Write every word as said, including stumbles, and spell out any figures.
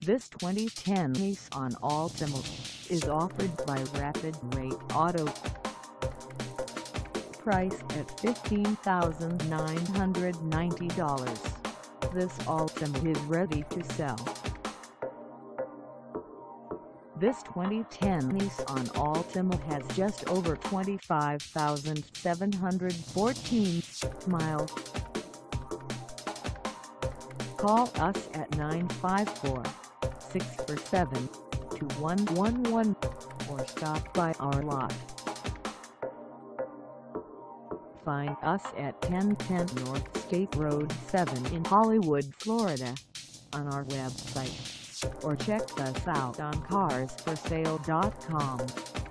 This twenty ten Nissan Altima is offered by Rapid Rate Auto. Price at fifteen thousand nine hundred ninety dollars. This Altima is ready to sell. This twenty ten Nissan Altima has just over twenty-five thousand seven hundred fourteen miles. Call us at nine five four, six four seven, two one one one or stop by our lot. Find us at ten ten North State Road seven in Hollywood, Florida, on our website, or check us out on cars for sale dot com.